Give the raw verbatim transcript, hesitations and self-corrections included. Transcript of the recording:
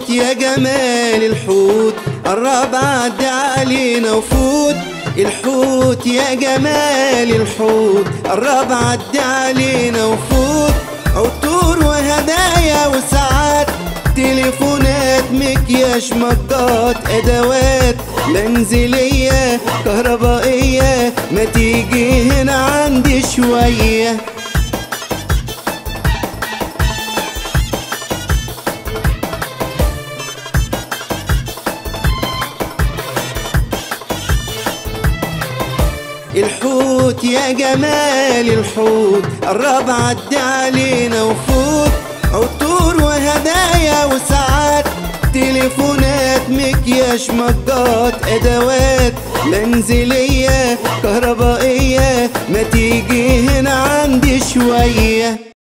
الحوت يا جمال الحوت، قرب عدي علينا وفوت. الحوت يا جمال الحوت، قرب عدي علينا وفوت. عطور وهدايا وساعات، تليفونات، مكياج، مجات، ادوات منزلية كهربائية، ما تيجي هنا عندي شوية. الحوت يا جمال الحوت، قرب عدي علينا وفوت. عطور وهدايا وساعات، تليفونات، مكياج، مجات، ادوات منزلية كهربائية، ما تيجي هنا عندي شوية.